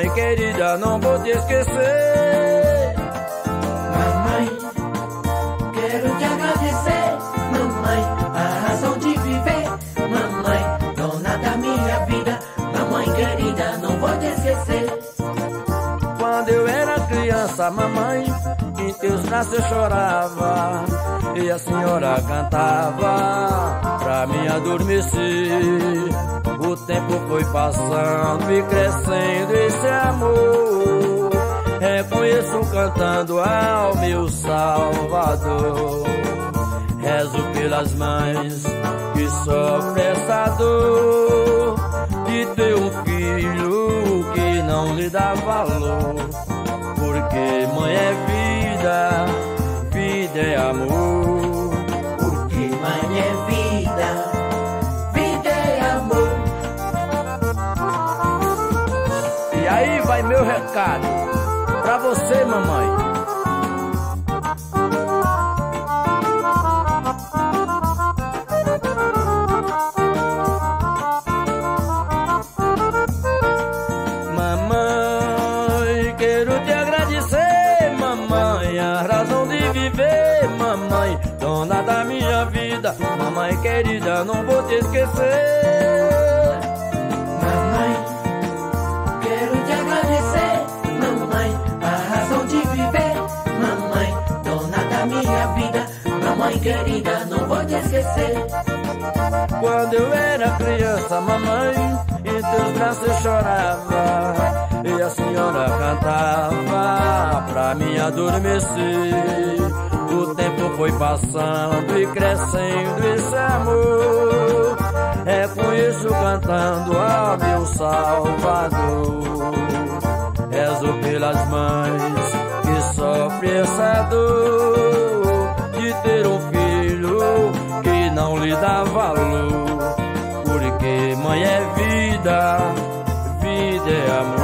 Mamãe querida, não vou te esquecer. Mamãe, quero te agradecer. Mamãe, a razão de viver. Mamãe, dona da minha vida. Mamãe querida, não vou te esquecer. Quando eu era criança, mamãe, em teus braços eu chorava e a senhora cantava pra mim adormecer. O tempo foi passando e crescendo esse amor. Reconheço cantando ao meu Salvador. Rezo pelas mães que sofrem essa dor de ter um filho que não lhe dá valor. Porque mãe é vida, vida é amor. Porque mãe é vida, vida é amor. E aí vai meu recado pra você, mamãe. Mamãe, quero te agradecer, mamãe, a razão de viver, mamãe, dona da minha vida. Mamãe querida, não vou te esquecer. Mamãe, quero te agradecer. Mamãe, a razão de viver. Mamãe, dona da minha vida. Mamãe querida, não vou te esquecer. Quando eu era criança, mamãe, em teus braços eu chorava e a senhora cantava pra mim adormecer. O tempo foi passando e crescendo esse amor. Reconheço cantando ao meu Salvador. Rezo pelas mães que sofrem essa dor de ter um filho que não lhe dá valor. Porque mãe é vida, vida é amor.